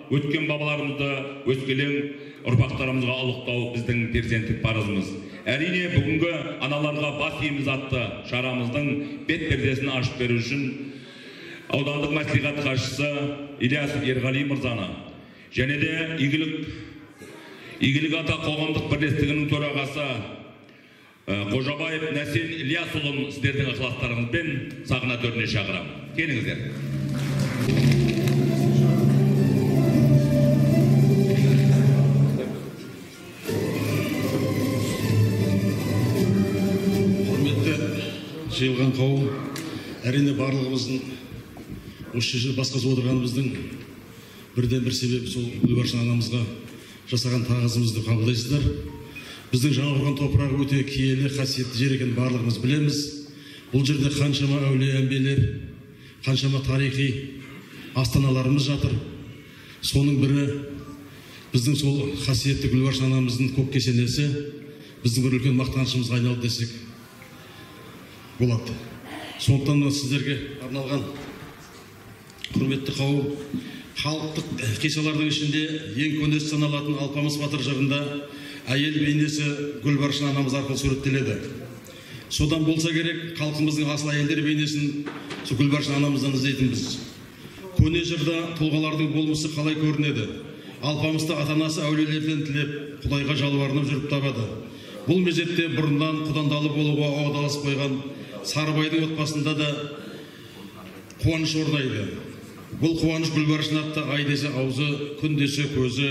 өткен бабаларымызды өскелең ұрпақтарымызға ұлықтау біздің перзенттік парызымыз. Әрине, бүгінгі аналарға бас иеміз атты шарамыздың бет пердесін ашып беру үшін аудандық мәслихат хатшысы Ильясов Ерғали мырзаны және де Игілік ата қоғамдық бірлестігінің төрағасы Қожабаев Нәсен Ильясұлын сіздердің ықыластарыңызбен сахна төріне шақырамын. Келіңіздер. Жиылған қауым, әрине барлығымыздың осы жерде басқасы отырғанымыздың бірден бір себебі сол Гүлбаршын анамызға жасаған тағызымызды қабылдайсыздар. Біздің жаңғырған топырағы өте киелі, қасиетті жер екенін барлығымыз білеміз. Бұл жерде қаншама әулие әмбиелер, қаншама тарихи астаналарымыз жатыр. Соның бірі біздің сол қасиетті Гүлбаршын анамыздың көк кесенесі біздің бір үлкен мақтанышымызға айналды десек болады. Сондықтан сіздерге арналған құрметті қауым, халықтық қисалардың ішінде ең көне саналатын Алпамыс батыр жырында әйел бейнесі Гүлбаршын анамыз арқылы суреттеледі. Содан болса керек, халқымыздың асыл әйелдер бейнесін Гүлбаршын анамыздан іздейтінбіз. Көне жырда тұлғалардың болмысы қалай көрінеді? Алпамысты ата-анасы әулиелерден тілеп, Құдайға жалбарынып жүріп табады. Бұл мезетте бұрыннан құдандалы болуға оғдаласып қойған Сарыбайдың отбасында да қуаныш орнайды. Бұл қуаныш Гүлбаршын атты ай десе аузы, күн десе көзі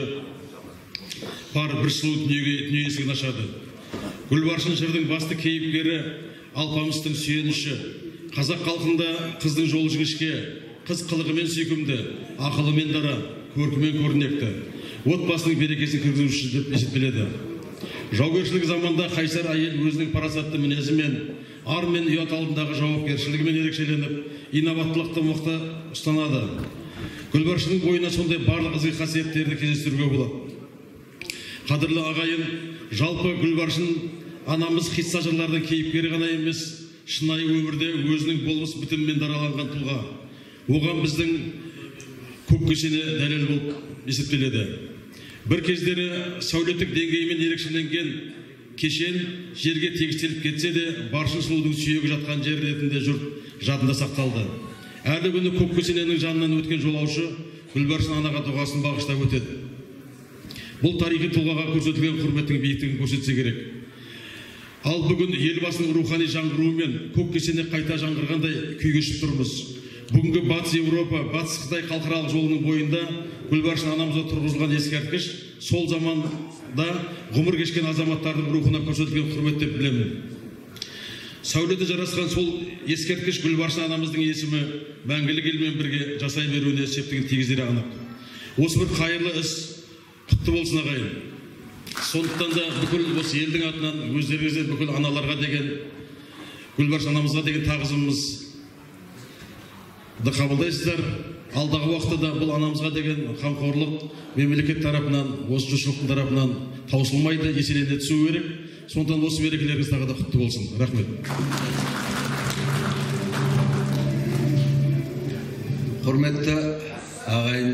бар бір сұлу дүние есігін ашады. Гүлбаршын жырдың басты кейіпкері Алпамыстың сүйеніші. Қазақ халқында қыздың жол жіңішке, қыз қылығымен сүйкімді, ақылымен дара, көркімен көрнекті, отбасының берекесін кіргізуші деп есептеледі. Жаугершілік заманда қайсар әйел өзінің парасатты мінезімен, ар мен ұят алдындағы жауапкершілігімен ерекшеленіп, инабаттылықты мықты ұстанады. Гүлбаршынның бойына сондай барлық ізгі қасиеттерді кездестіруге болады. Қадірлі ағайын, жалпы Гүлбаршын анамыз қисса жырлардың кейіпкері ғана емес, шынайы өмірде өзінің болмыс бітімімен дараланған тұлға. Оған біздің көк кесене дәлел болып есептеледі. Бір кездері сәулеттік деңгейімен ерекшеленген кешен жерге тегістеліп кетсе де, Баршын сұлудың сүйегі жатқан жер ретінде жұрт жадында сақталды. Әлі күні көк кесененің жанынан өткен жолаушы Гүлбаршын анаға дұғасын бағыштап өтеді. Бұл тарихи тұлғаға көрсетілген құрметтің биіктігін көрсетсе керек. Ал бүгін елбасының рухани жаңғыруымен көк кесене қайта жаңғырғандай күй кешіп тұрмыз. Бүгінгі Батыс Еуропа, Батыс Қытай халықаралық жолының бойында Гүлбаршын анамызға тұрғызылған ескерткіш сол заманда ғұмыр кешкен азаматтардың рухына көрсетілген құрмет деп білемін. Сәулеті жарасқан сол ескерткіш Гүлбаршын анамыздың есімі мәңгілік елмен бірге жасай беруіне септігін тигізері анық. Осы бір қайырлы іс құтты болсын ағайын. Сондықтан да бүкіл осы елдің атынан өздеріңізде бүкіл аналарға деген, Гүлбаршын анамызға деген тағызымымыз да қабылдайсыздар. Алдағы уақытта бұл анамызға деген қамқорлық мемлекет тарапынан, осы жұртшылықтың тарапынан таусылмайды, еселене түсу керек. Сондықтан осы мерекелеріңіз тағы да құтты болсын. Рахмет. Құрметті ағайын,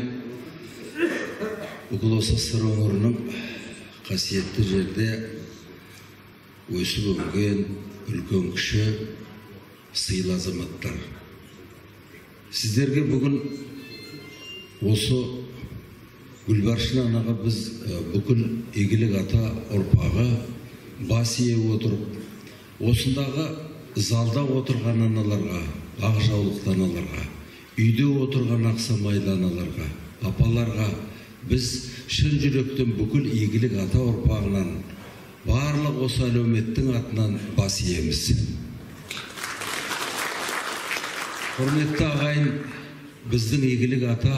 бүкіл осы сыр өңірінің қасиетті жерде өсіп өнген үлкен кіші сыйлы азаматтар. Сіздерге бүгін осы Гүлбаршын анаға біз бүкіл Игілік ата ұрпағы бас ие отырып, осындағы залда отырған аналарға, ақ жаулықты аналарға, үйде отырған ақсамайлы аналарға, апаларға біз шын жүректен бүкіл Игілік ата ұрпағынан барлық осы әлеуметтің атынан бас иеміз. Құрметті ағайын, біздің Игілік ата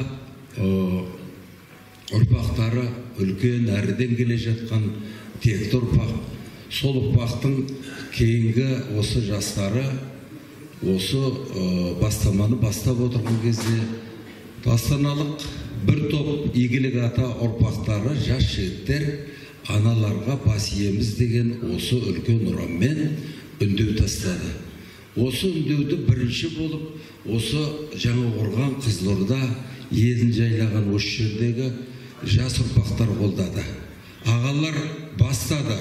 ұрпақтары үлкен әріден келе жатқан текті ұрпақ. Сол ұрпақтың кейінгі осы жастары осы бастаманы бастап отырған кезде астаналық бір топ Игілік ата ұрпақтары, жас жігіттер аналарға бас иеміз деген осы үлкен ұранмен үндеу тастады. осы үндеуді бірінші болып осы Жаңақорған, Қызылорда елін жайлаған осы жердегі жас ұрпақтар қолдады. Ағалар бастады,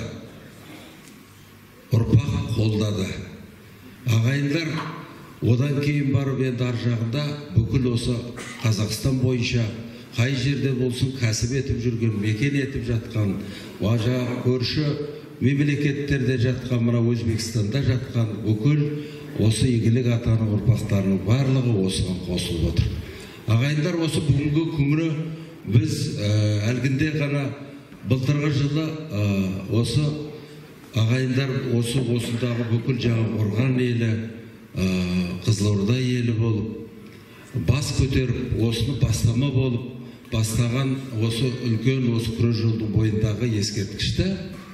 ұрпақ қолдады. Ағайындар одан кейін барып енді ар жағында бүкіл осы Қазақстан бойынша қай жерде болсын кәсіп етіп жүрген, мекен етіп жатқан, көрші мемлекеттерде жатқан, мына Өзбекстанда жатқан бүкіл осы игілік атаның ұрпақтарының барлығы осыған қосылып отыр. Ағайындар, осы бүгінгі күні біз әлгінде ғана былтырғы жылы осы ағайындар осындағы бүкіл Жаңақорған елі, Қызылорда елі болып бас көтеріп, осыны бастама болып бастаған осы үлкен осы күре жолдың бойындағы ескерткішті,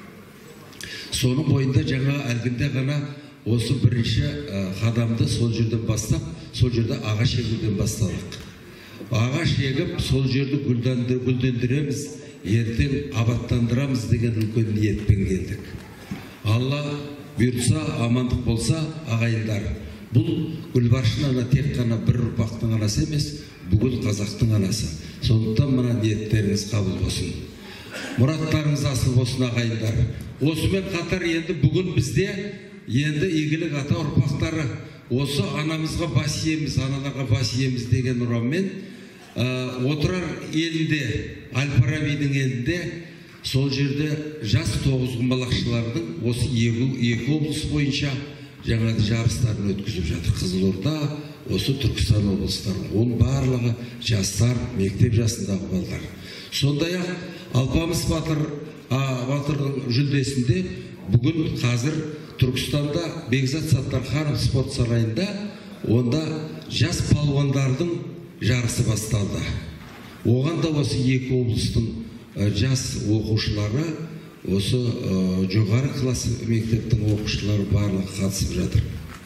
соның бойында жаңа әлгінде ғана осы бірінші қадамды сол жерден бастап, сол жерде ағаш егуден бастадық. Ағаш егіп, сол жерді гүлдендіреміз, ертең абаттандырамыз деген үлкен ниетпен келдік. Алла бұйыртса, амандық болса, ағайындар, бұл Гүлбаршын ана тек қана бір ұрпақтың анасы емес, бүкіл қазақтың анасы. Сондықтан мына ниеттеріңіз қабыл болсын. Мұраттарыңыз асыл болсын, ағайындар. Осымен қатар енді бүгін бізде енді игілік ата ұрпақтары осы анамызға бас иеміз, аналарға бас иеміз деген ұранмен отырар елінде, Әл-Фарабидің елінде, сол жерде жас тоғызқұмалақшылардың осы екі облыс бойынша жаңағы жарыстарын өткізіп жатыр. Қызылорда, осы Түркістан облыстары, ол барлығы жастар, мектеп жасындағы балдар. Сондай-ақ Алпамыс батырдың жүлдесінде бүгін қазір Түркістанда Бекзат Саттарханов спорт сарайында онда жас палуандардың жарысы басталды. Оған да осы екі облыстың жас оқушылары, осы жоғары класс мектептің оқушылары барлығы қатысып жатыр.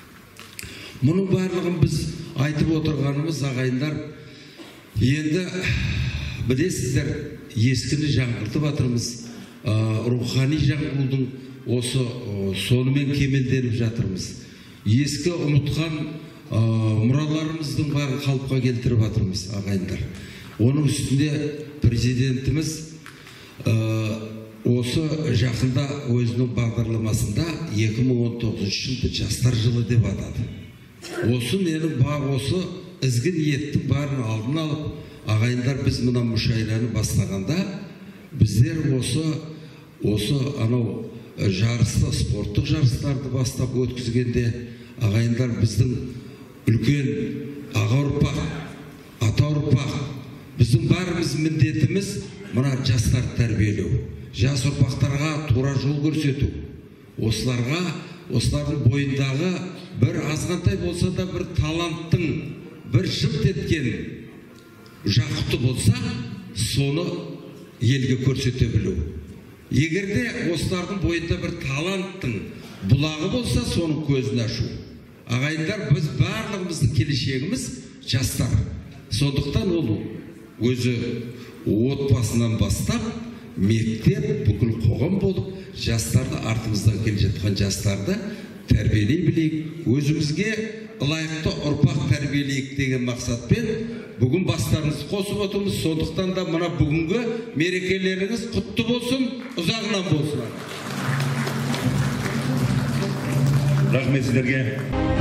Мұның барлығын біз айтып отырғанымыз, ағайындар, енді білесіздер, ескіні жаңғыртып жатырмыз, рухани жаңғырудың осы сонымен кемелденіп жатырмыз. Ескі ұмытқан мұраларымыздың барын қалыпқа келтіріп жатырмыз, ағайындар. Оның үстінде президентіміз осы жақында өзінің бағдарламасында 2019 жылды жастар жылы деп атады. Осы ненің бар, осы ізгі ниеттің барын алдын алып, ағайындар, біз мына мүшәйраны бастағанда, біздер осы анау жарысты, спорттық жарыстарды бастап өткізгенде, ағайындар, біздің үлкен аға ұрпақ, ата ұрпақ, біздің барымыз міндетіміз мына жастарды тәрбиелеу, жас ұрпақтарға тура жол көрсету, осылардың бойындағы бір азғантай болса да бір таланттың, бір жылт еткен жақұты болса, соны елге көрсете білу. Егерде осылардың бойында бір таланттың бұлағы болса, соның көзін ашу. Ағайындар, біз барлығымыздың келешегіміз жастар. Сондықтан ол өзі отбасынан бастап, мектеп, бүкіл қоғам болып, жастарды, артымыздан келе жатқан жастарды тәрбиелей білейік, өзімізге лайықты ұрпақ тәрбиелейік деген мақсатпен бүгін бастарыңызды қосып отырмыз. Сондықтан да мына бүгінгі мерекелеріңіз құтты болсын, ұзағынан болсын. Рахмет сіздерге.